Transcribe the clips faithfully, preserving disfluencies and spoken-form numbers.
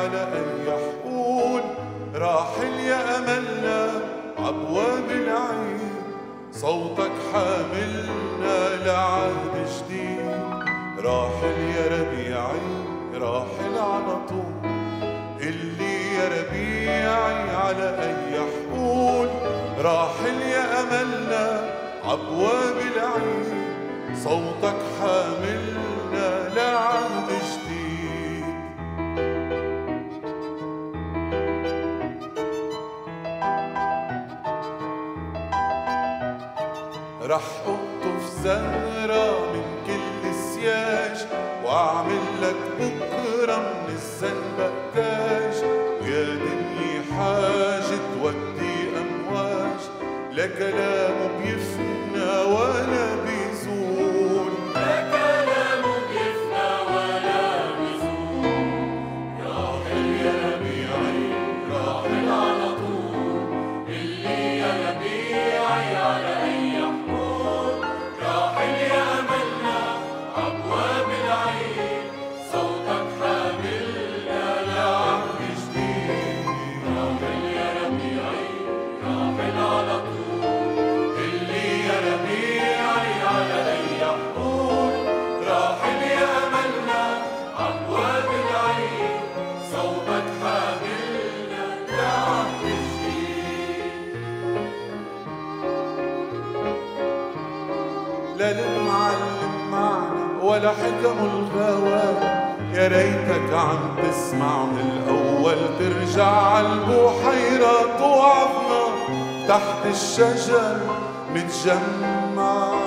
على أي حقول، راحل يا أملنا عبواب العين، صوتك حاملنا لعهد جديد. راحل يا ربيعي راحل على طول، اللي يا ربيعي على أي حقول، راحل يا أملنا عبواب العين، صوتك حاملنا لعهد جديد. رح أقطف زهرة من كل السياج، وأعمل لك بكرة من الزنبق تاج، ويا دنيا حاجة تودي أمواج، لا كلام بيفنى ولا بيزول، لا كلام بيفنى ولا بيزول. راحل يا ربيعي راحل على طول، اللي يا ربيعي على أي حقول، راحل يا أملنا عبواب العين، صوتك حاملنا لعهد جديد. راحل يا ربيعي راحل على طول، اللي يا ربيعي على أي حقول، راحل يا أملنا عبواب العين، صوتك حاملنا لعهد جديد. لا المعلم معنا ولا حكم الغوالي، يا ريتك عم تسمع من الأول، ترجع عالبحيرة توعظنا تحت الشجر نتجمع.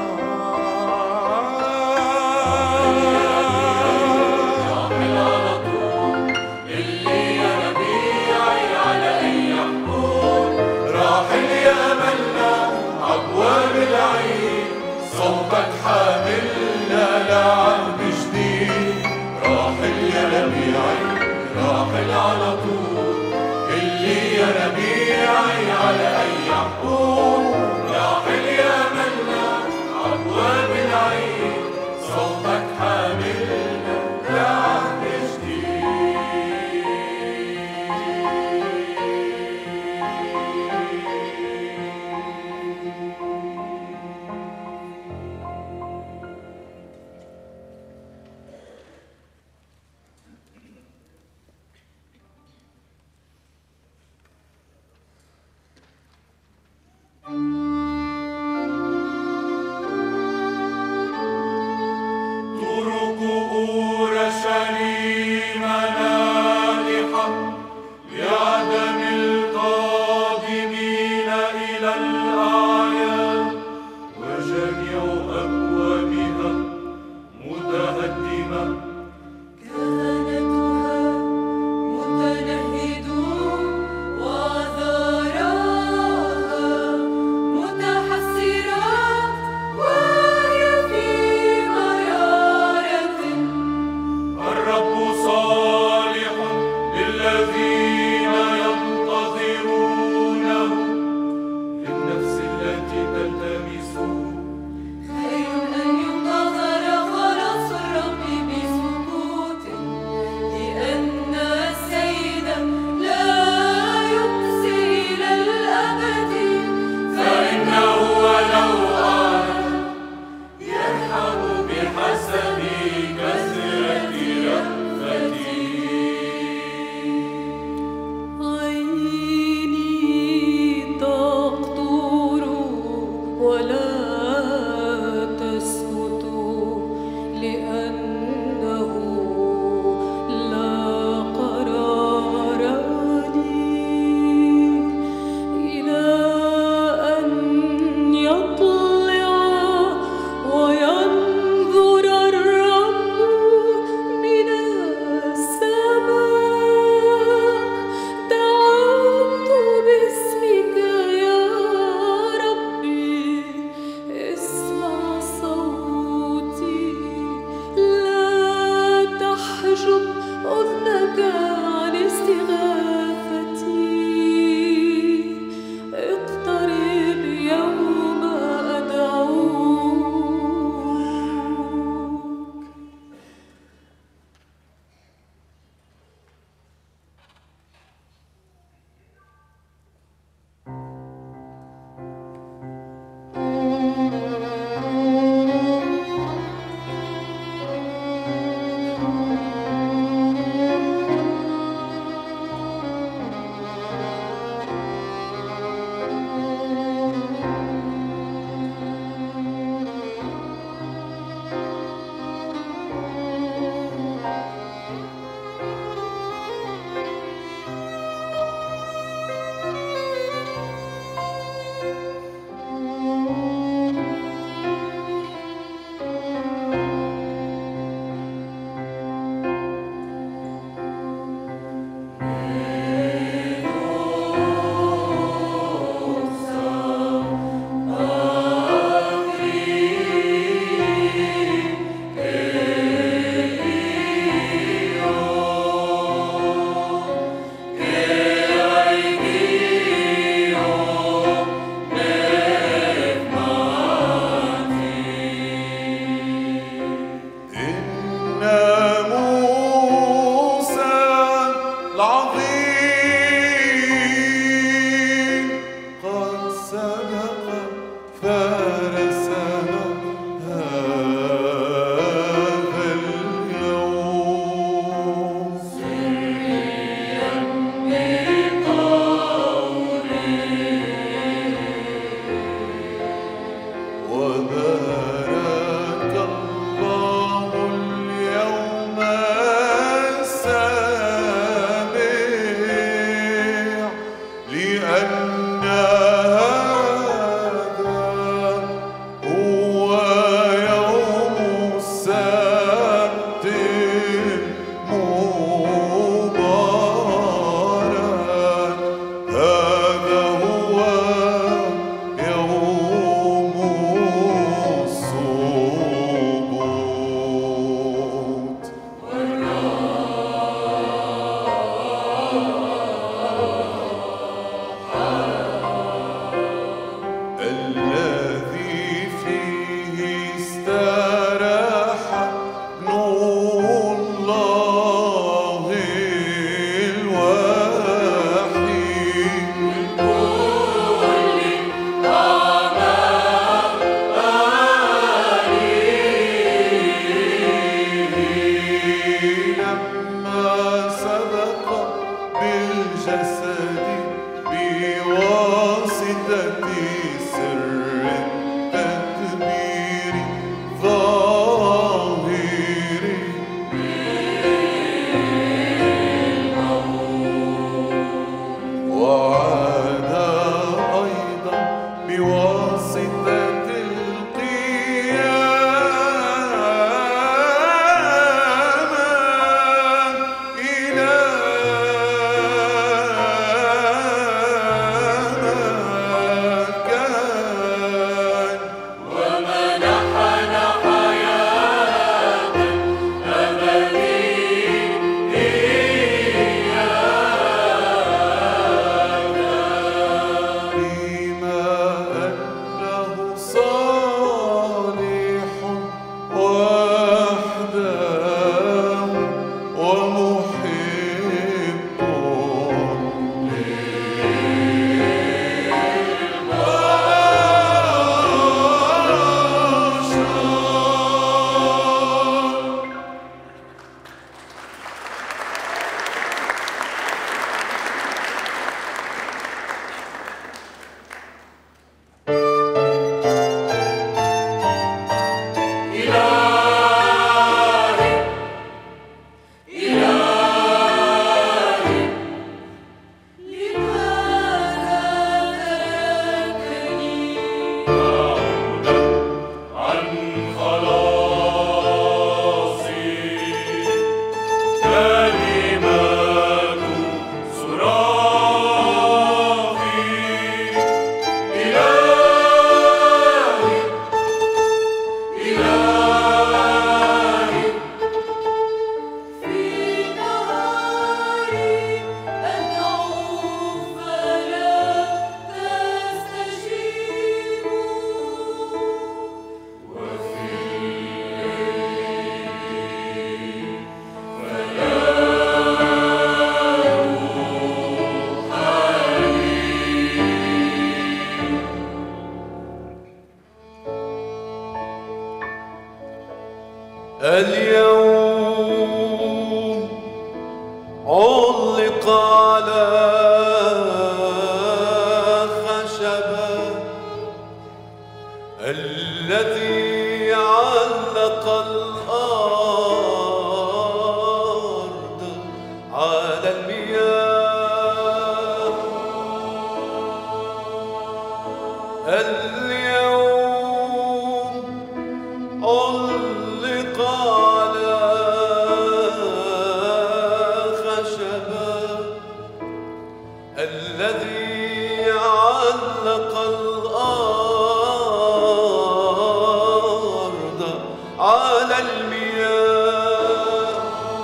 راحل على طول، اللي يا ربيعي على أي حقول، راحل يا أملنا عبواب العين، صوتك حاملنا لعهد جديد. راحل يا ربيعي راحل على طول، اللي يا ربيعي على أي حقول، راحل يا أملنا عبواب العين، صوتك حاملنا لعهد جديد. جسدي بواسطة سر التدبير ظاهري وعاد أيضا بواسطة اليوم علق على خشبة الذي علق الأرض على المياه. اليوم علق على خشبة الذي علق الأرض على المياه.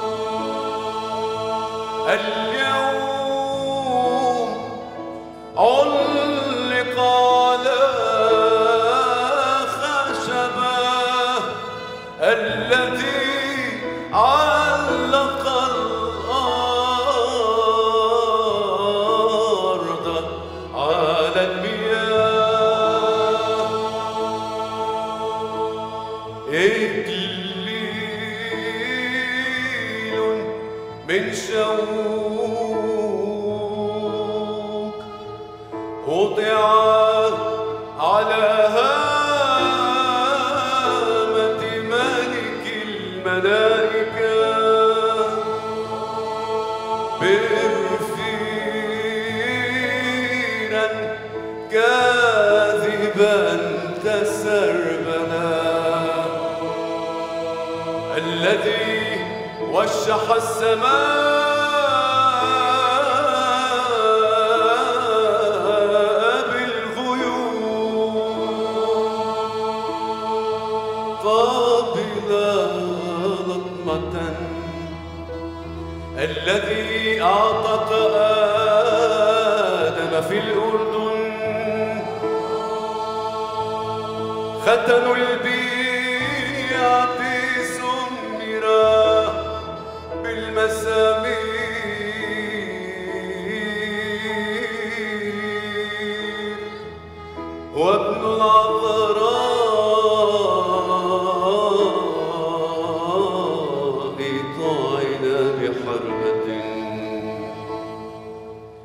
اليوم علق على خشبة الذي علق الأرض على المياه. إكليل من شوك وضع على هامة ملك الملائكة برفيرا كاذبا تسربنا الذي وشح السماء بالغيوم قابل لطمة الذي أعطت آدم في الأردن ختن البيعة سمرا بالمسامير وابن العذراء طعن بحربة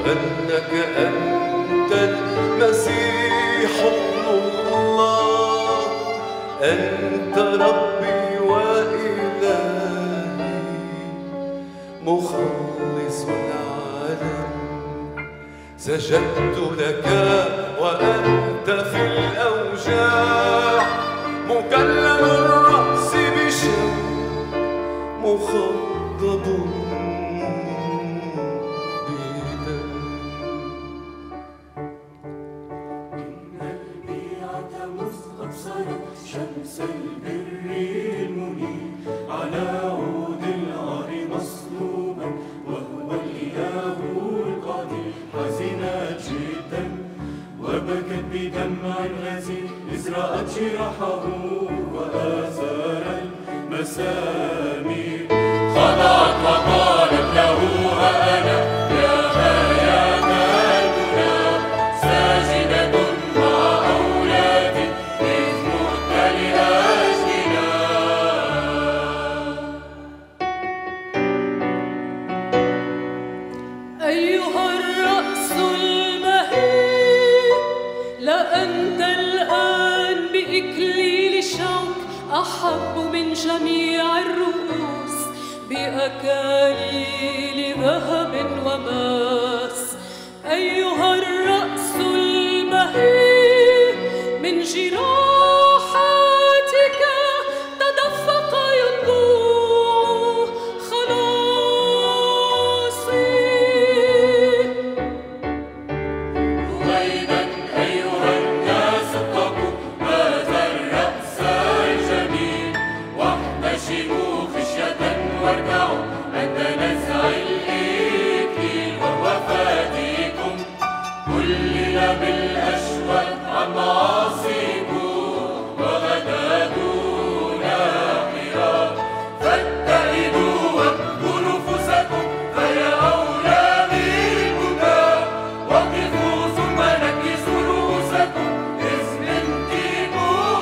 أنك أنت المسيح ابن الله، أنت ربي وإلهي مخلص العالم. سجدت لك وأنت في الأوجاع، مكلم الرأس بشوك مخضب بدم. إن البيعة مذ أبصرت شمس البر المنير، على عود العار مصلوبا وهو الإله القدير. حزنت جدا وبكت بدمع غزير، إذ رأت جراحه وآثار المسامير. خضعت وقالت له ها أنا يا حياة المنى، ساجدة مع أولادي إذ مت لأجلنا. أيها الرأس البهيج، لأنت الآن بإكليل الشوك أحب من جميع الرؤوس، بأكاليل ذهب وماس. أيها الرأس البهيج، من جراحاتك تدفق ينبوع خلاصي. رويدا أيها الناس اتقوا هذا الرأس الجميل، واحتشموا خشية واركعوا عند نزع الإكليل وهو فاديكم. كلل بالأشواك عن معاصيكم وغدا دون حراك. فاتئدوا وابكوا نفوسكم فيا أولى بالبكاء، وقفوا ثم نكسوا رؤوسكم إذ منتكم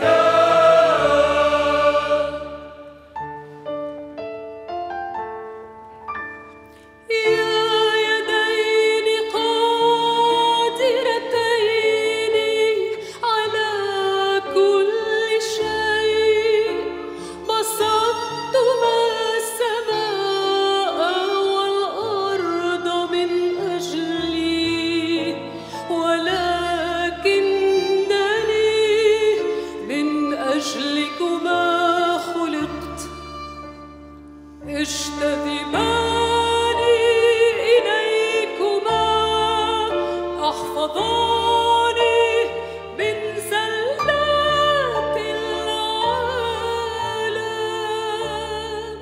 شتات. يا يدين قادرتين على كل شيء، بسطتما السماء والأرض من أجلي، ولكنني من أجلكما خلقت. اشتهباني إليكما، أحفظاني من زلات العالم.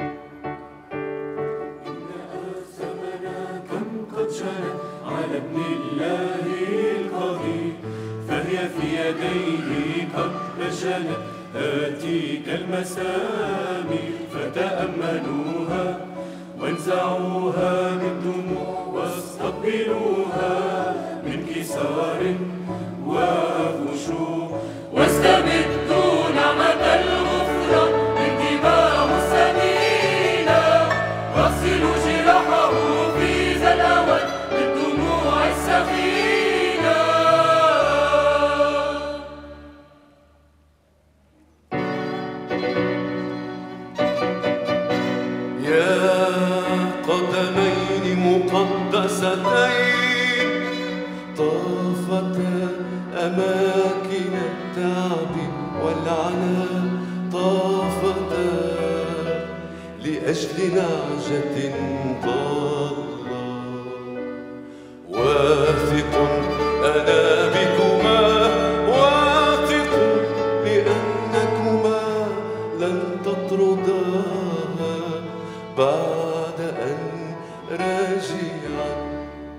إن آثامنا كم قد جنت على ابن الله القدير، فهي في يديه قد بشنت هاتيك المسامير. فتأملوها وانزعوها بالدموع، واستقبلوها من كسار وخشوع. واستمدوا نعمة الغفران من دماء السمينة، واغسلوا جراحه في ذا الأوان بالدموع السخينة. يا قدمين مقدستين، طافتا أماكن التعب والعناء، طافتا لأجل نعجة ضالة. واثق أنا بكما، واثق لأنكما لن تطرداها بعد أن راجعت.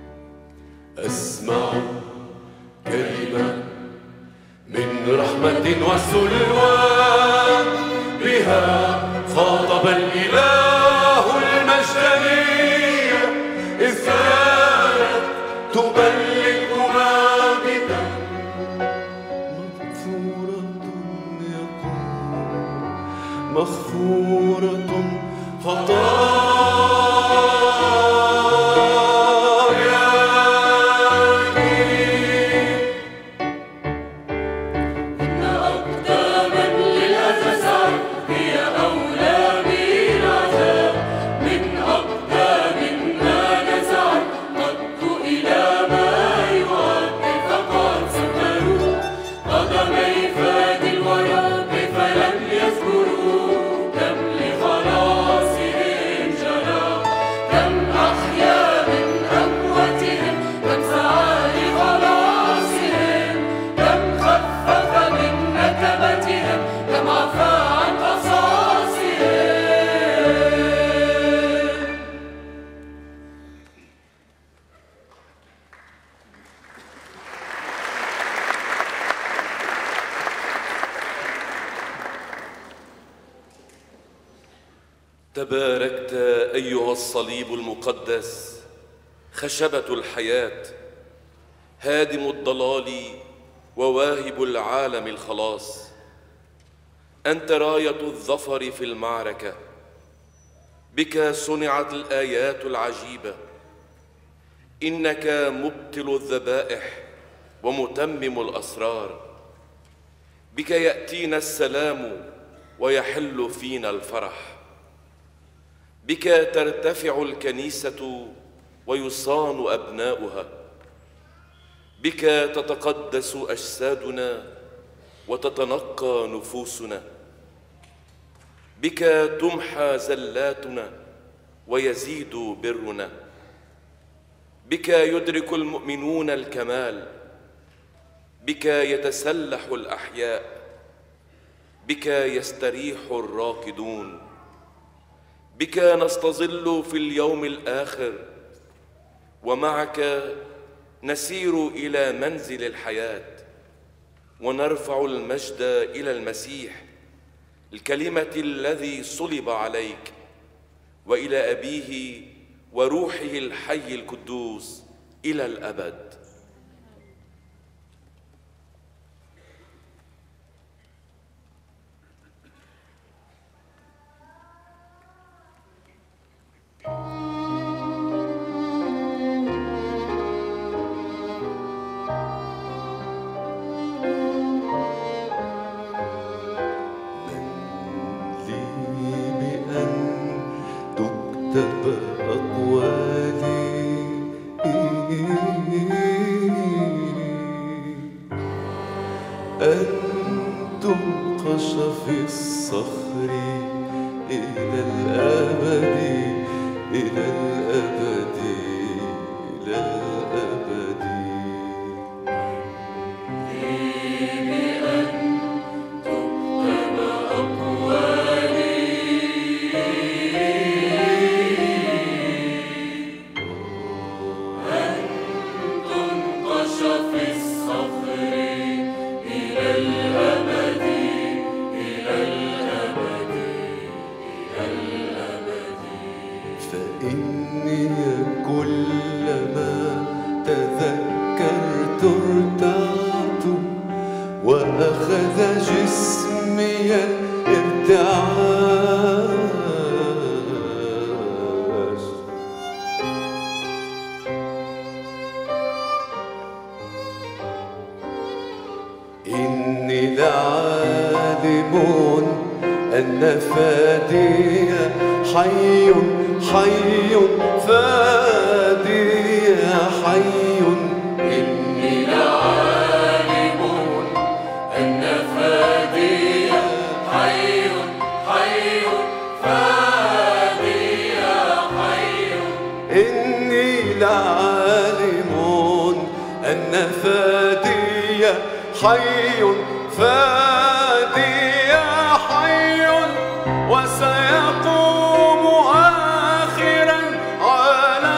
أسمع كلمة من رحمة وسلوان، بها خاطب الإله المجدني، إذ كانت تبلغنا بدم مغفورة يقول، مغفورة خطايا تباركت أيها الصليب المقدس، خشبة الحياة، هادم الضلال وواهب العالم الخلاص. أنت راية الظفر في المعركة، بك صنعت الآيات العجيبة. إنك مبطل الذبائح ومتمم الأسرار، بك يأتينا السلام ويحل فينا الفرح. بك ترتفع الكنيسة ويصان أبناؤها، بك تتقدس أجسادنا وتتنقى نفوسنا، بك تمحى زلاتنا ويزيد برنا، بك يدرك المؤمنون الكمال، بك يتسلح الأحياء، بك يستريح الراكدون، بك نستظل في اليوم الآخر، ومعك نسير إلى منزل الحياة، ونرفع المجد إلى المسيح الكلمة الذي صلب عليك، وإلى أبيه وروحه الحي القدوس إلى الأبد. أنتم قشف الصخر إلى الأبد، إلى الأبد، إلى الأبد. بأن تكتب أقوالي، أنتم قشف الصخر إلى الأبد، إلى الأبد، إلى الأبد. فإني كلما تذكرت ارتعت، وأخذ جسمي الارتعاش. إني لعالم أن فادي حي، حي فادي حي. إني لعالم أن فادي حي، حي فادي حي. إني لعالم أن فادي حي، فادي حي، وسيقوم آخرا على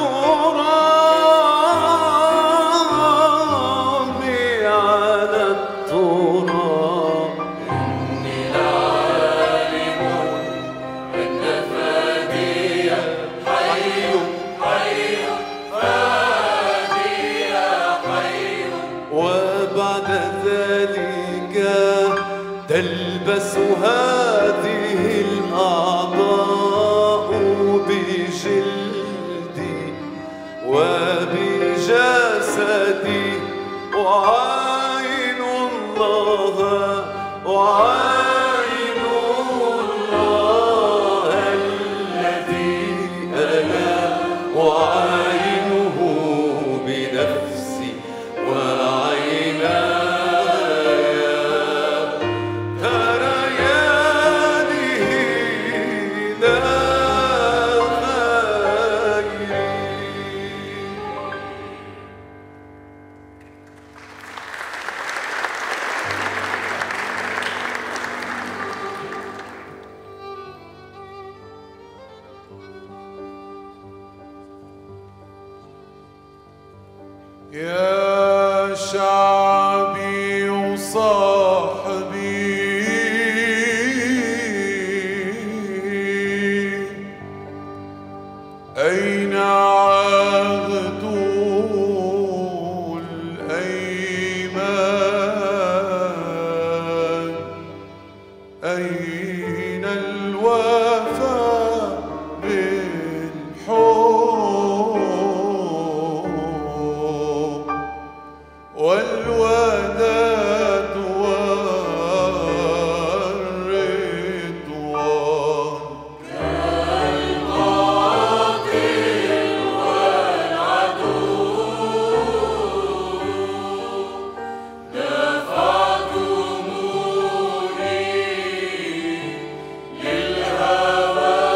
التراب، على التراب. إني لعالم أن فادي حي، حي فادي حي. وبعد ذلك تلبس هذه الأعضاء بجلدي وبجسدي، أعاين الله، أعاين الله الذي أنا أعاينه بنفسي وعيناي. يا شعبي وصاحبي، من الوفاء بالحب والوداد والرضوان كالقاتل والعدو دفعتموني للهوى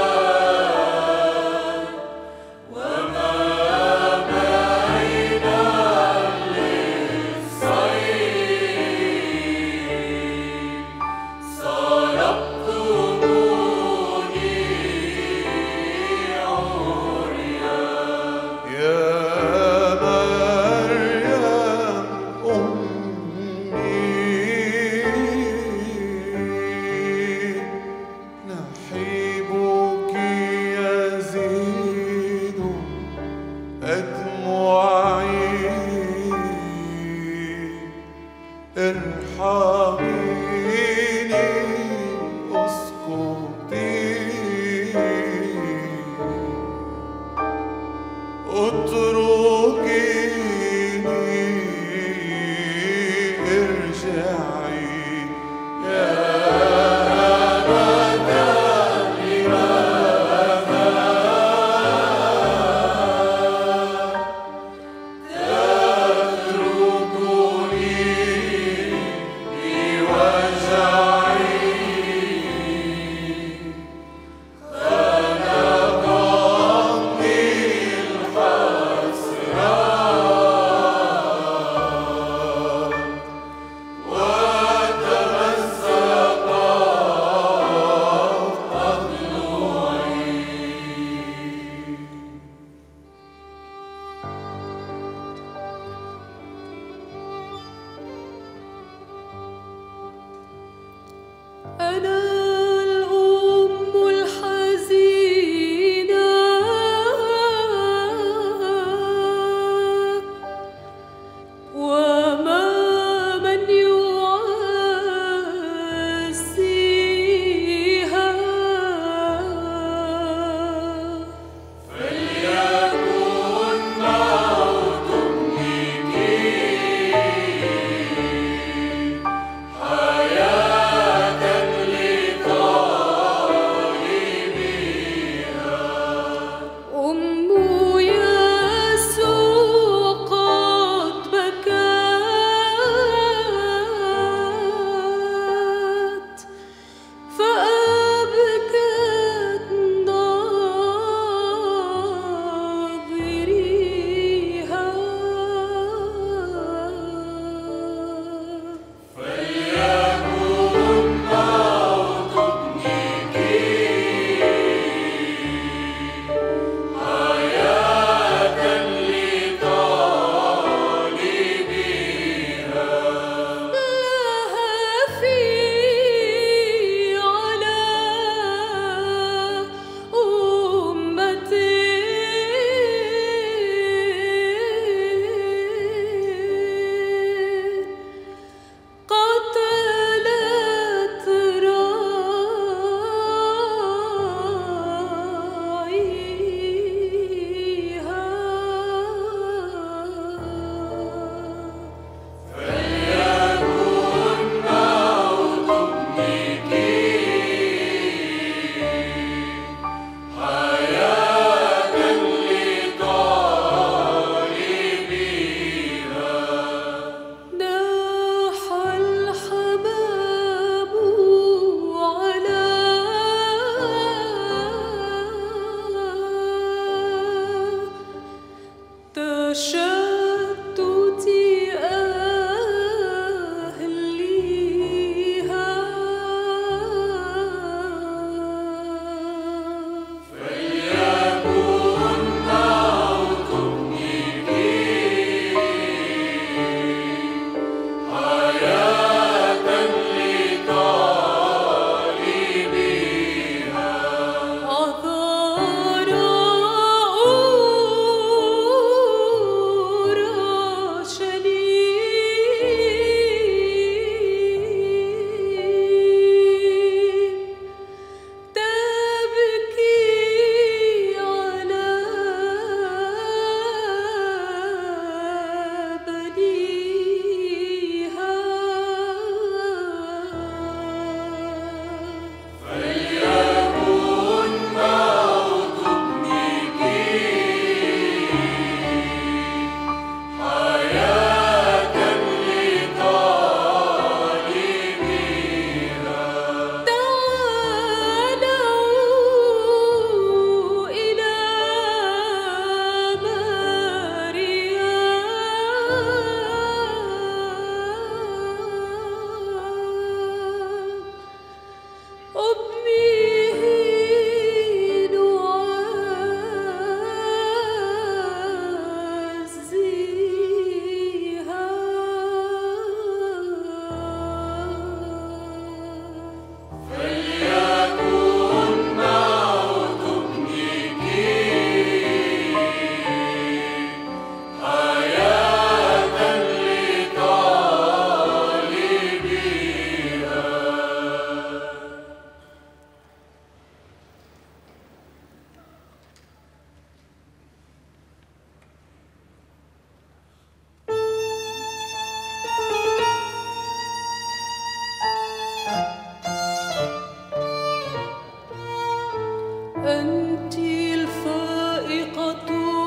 أنت الفائقة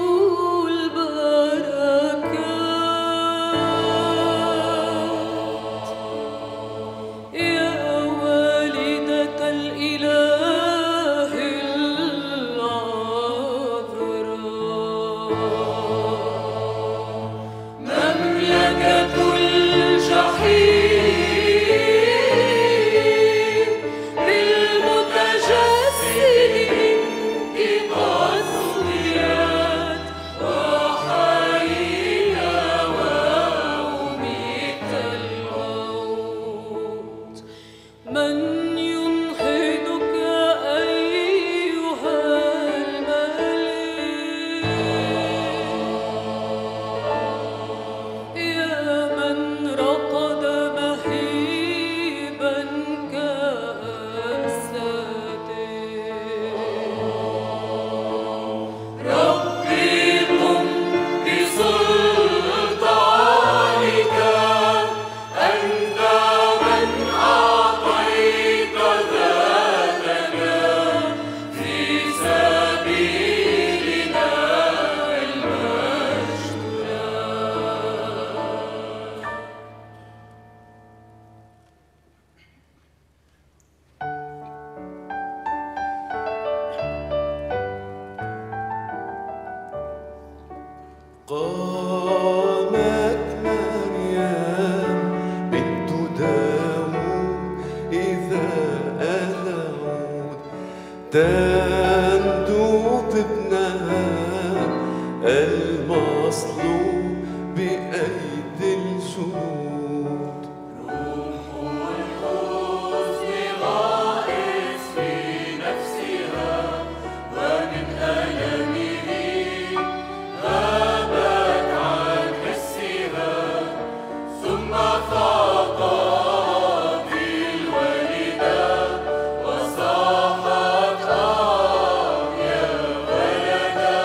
البركات يا والدة الإله العذراء مملكة الجحيم بالمتجسد قد ضيت وحيينا وأميت الموت من ينهضك أيها الملك يا من رقد مهيبا كأسد ربي قم بسلطانك أنت من أعطيت ذاتك في سبيلنا المجد لك قامت مريم بنت داود إذا أذعود تندو بابنها المصلوب بأيدي الجنود الحزن غائص في نفسها ومن ألمه غابت عن حسها ثم فاقت الوالدة وصاحت آه يا ولدا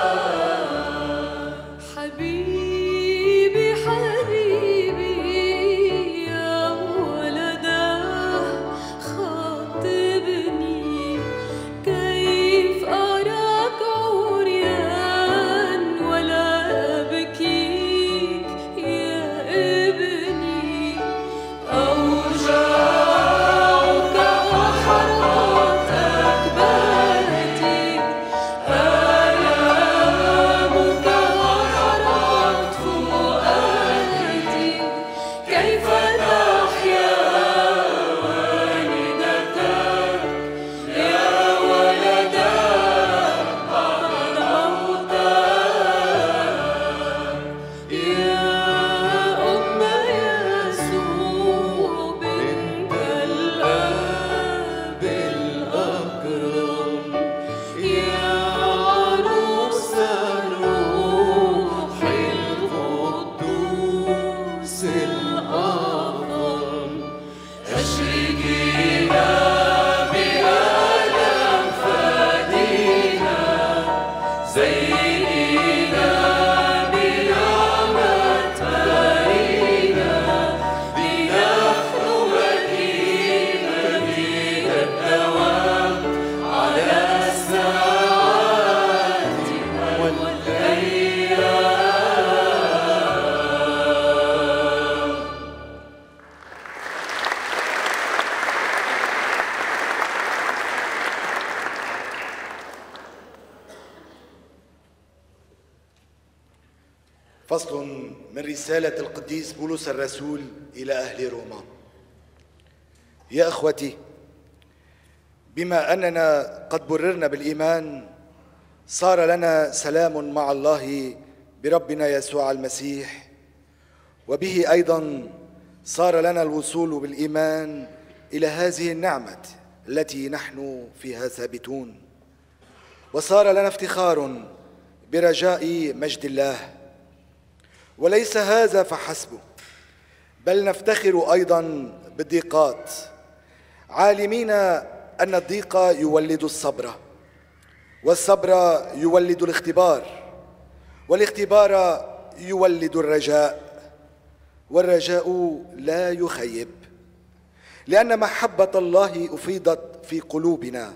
حبيبي حبيبي يا ولدا خاطبني كيف أراك عريان ولا أبكيك يا ابني أوجاعك وحرقت أكبادي آلامك وحرقت فؤادي كيف تحيا والدتك يا ولدا بعد موتك يا أم يسوع بنت الآب الأكرم يا عروس الروح القدوس الأعظم أشرقينا بألم فادينا زينينا بنعمة مارينا لنخدمك مدينة الدوام على الساعات والأيام. فصل من رسالة القديس بولس الرسول إلى أهل روما. يا أخوتي، بما أننا قد بررنا بالإيمان صار لنا سلام مع الله بربنا يسوع المسيح، وبه أيضا صار لنا الوصول بالإيمان إلى هذه النعمة التي نحن فيها ثابتون، وصار لنا افتخار برجاء مجد الله. وليس هذا فحسبه، بل نفتخر أيضا بالضيقات، عالمين أن الضيق يولد الصبر، والصبر يولد الاختبار، والاختبار يولد الرجاء، والرجاء لا يخيب، لأن محبة الله أفيضت في قلوبنا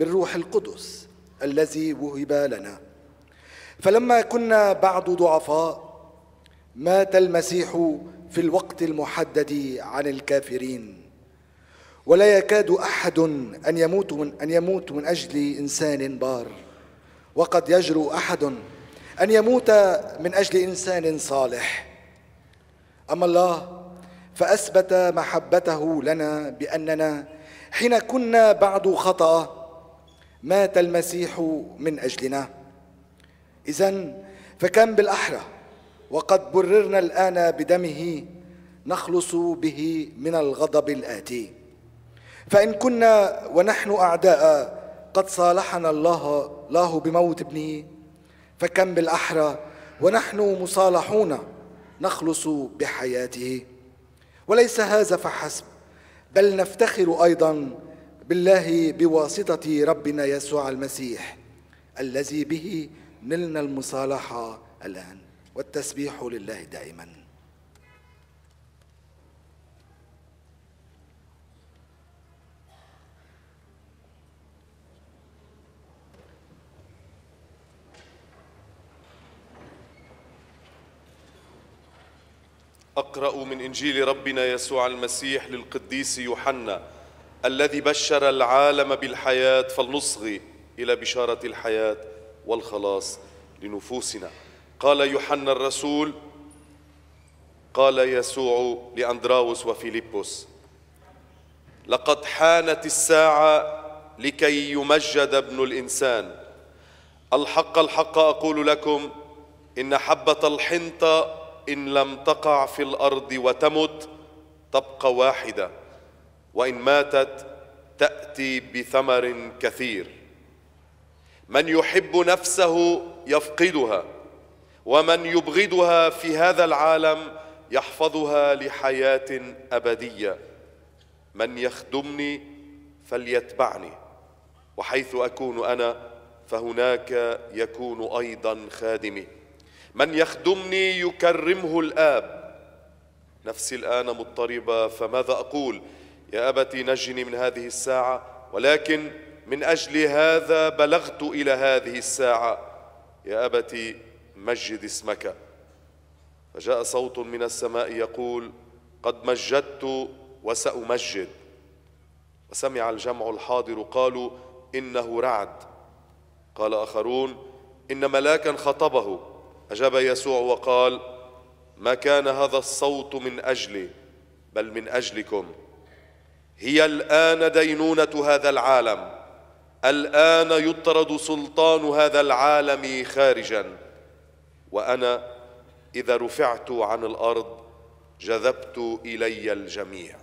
بالروح القدس الذي وهب لنا. فلما كنا بعد ضعفاء مات المسيح في الوقت المحدد عن الكافرين. ولا يكاد أحد أن يموت من أن يموت من أجل إنسان بار، وقد يجرؤ أحد أن يموت من أجل إنسان صالح. أما الله فأثبت محبته لنا بأننا حين كنا بعد خطأ مات المسيح من أجلنا. إذن فكم بالأحرى وقد بررنا الآن بدمه نخلص به من الغضب الآتي. فإن كنا ونحن أعداء قد صالحنا الله الله بموت ابنه، فكم بالأحرى ونحن مصالحون نخلص بحياته. وليس هذا فحسب، بل نفتخر أيضا بالله بواسطة ربنا يسوع المسيح الذي به نلنا المصالحة الآن. والتسبيح لله دائما. أقرأ من إنجيل ربنا يسوع المسيح للقديس يوحنا الذي بشر العالم بالحياة، فلنصغي إلى بشارة الحياة والخلاص لنفوسنا. قال يوحنا الرسول: قال يسوع لأندراوس وفيلبس: لقد حانت الساعة لكي يمجد ابن الإنسان. الحق الحق أقول لكم إن حبة الحنطة إن لم تقع في الأرض وتمت تبقى واحدة، وإن ماتت تأتي بثمر كثير. من يحب نفسه يفقدها، ومن يبغضها في هذا العالم يحفظها لحياة أبدية. من يخدمني فليتبعني، وحيث أكون أنا فهناك يكون أيضا خادمي. من يخدمني يكرمه الآب. نفسي الآن مضطربة، فماذا أقول؟ يا أبت نجني من هذه الساعة، ولكن من أجل هذا بلغت إلى هذه الساعة. يا أبت مجد اسمك. فجاء صوت من السماء يقول: قد مجدت وسأمجد. وسمع الجمع الحاضر قالوا: إنه رعد. قال آخرون: إن ملاكا خطبه. أجاب يسوع وقال: ما كان هذا الصوت من أجلي، بل من أجلكم. هي الآن دينونة هذا العالم، الآن يطرد سلطان هذا العالم خارجا. وأنا إذا رفعت عن الأرض جذبت إلي الجميع.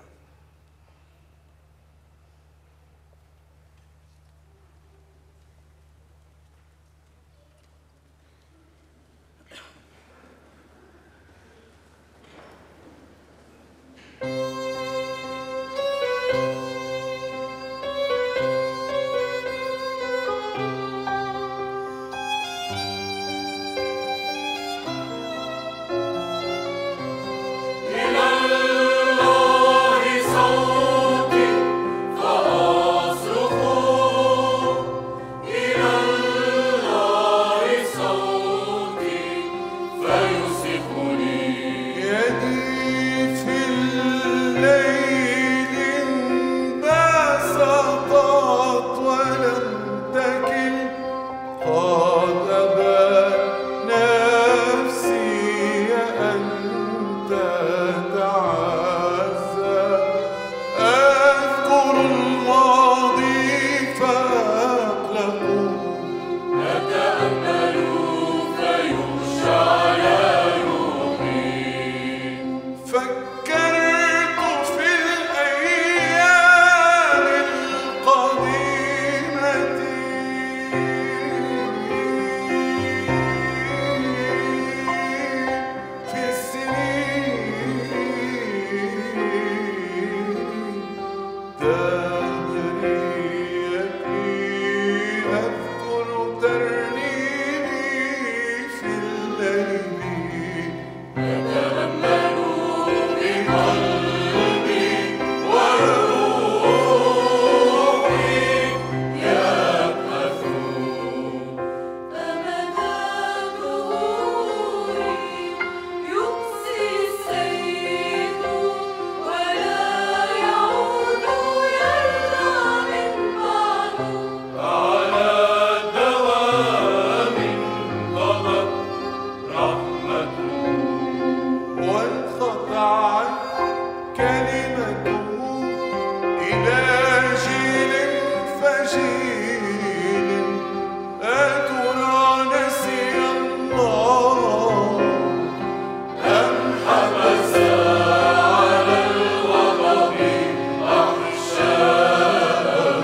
إلى الله جيل أترى نسي الله أم حبس على الغضب أحشاءه.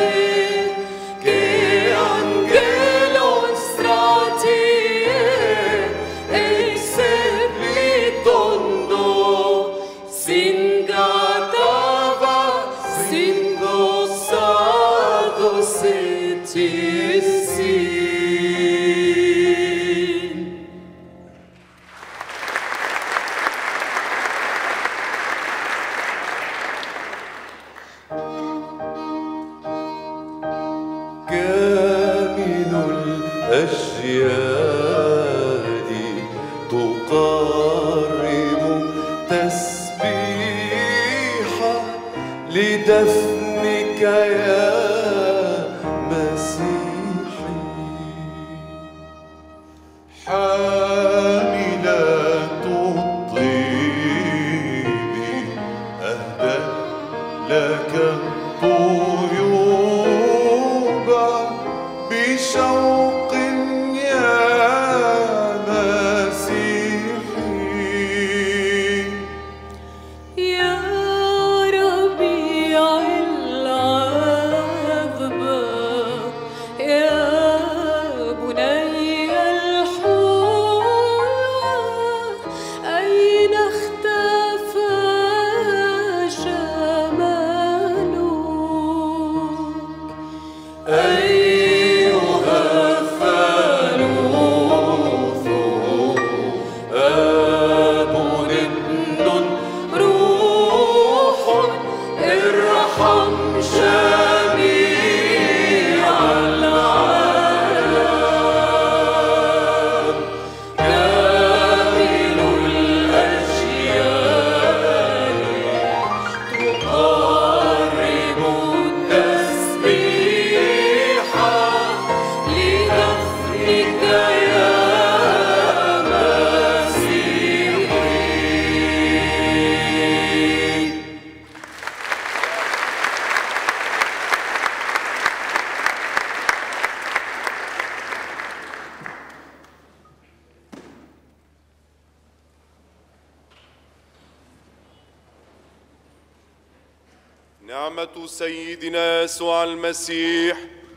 نعمة سيدنا يسوع المسيح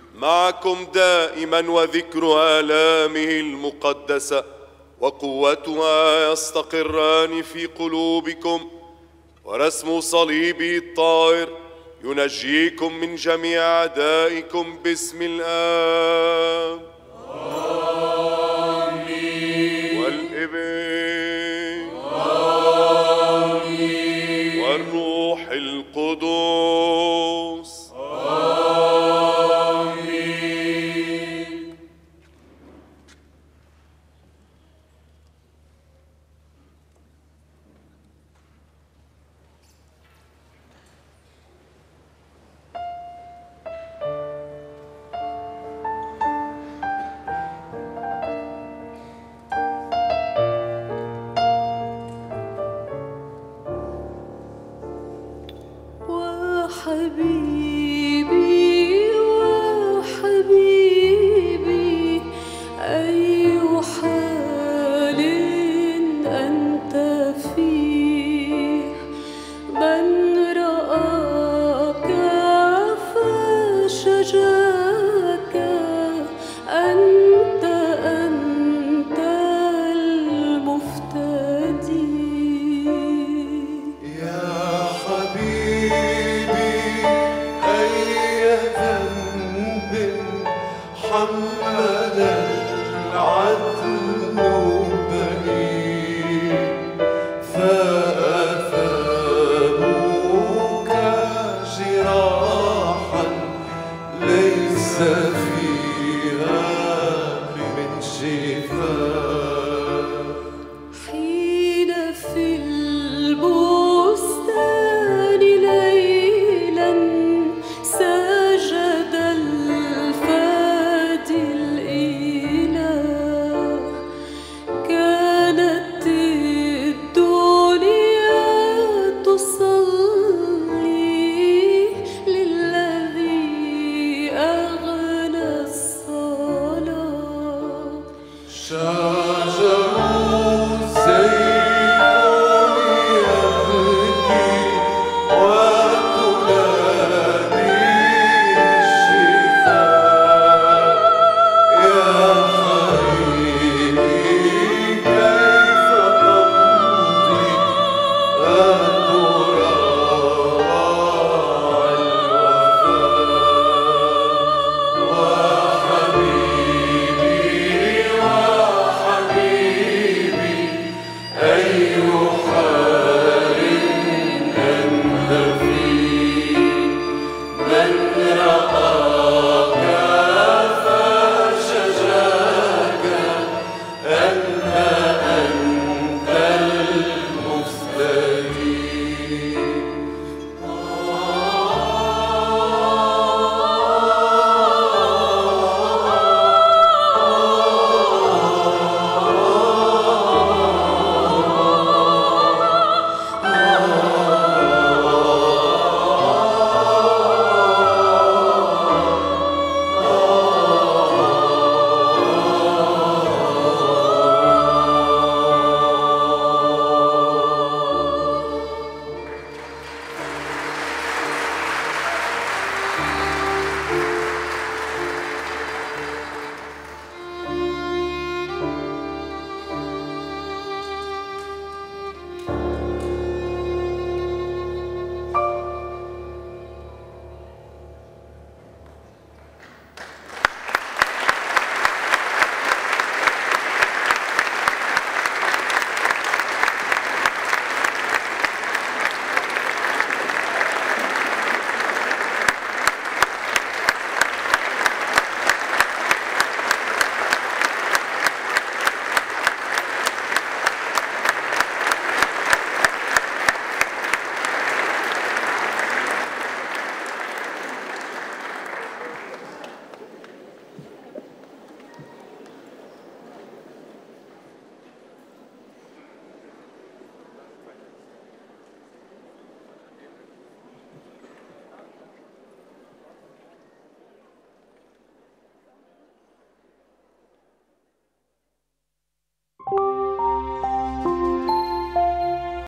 معكم دائما، وذكر آلامه المقدسة وقوتها يستقران في قلوبكم، ورسم صليبه الطاهر ينجيكم من جميع أعدائكم باسم الآب آمين والابن آمين والروح القدس آمين. وحبيبي وحبيبي أي حال أنت فيه، من رآك فشجاك، أنت أنت المفتدي. يا حبيبي أي ذنب حمل العدل بئي، فأثابوك جراحا ليس فيه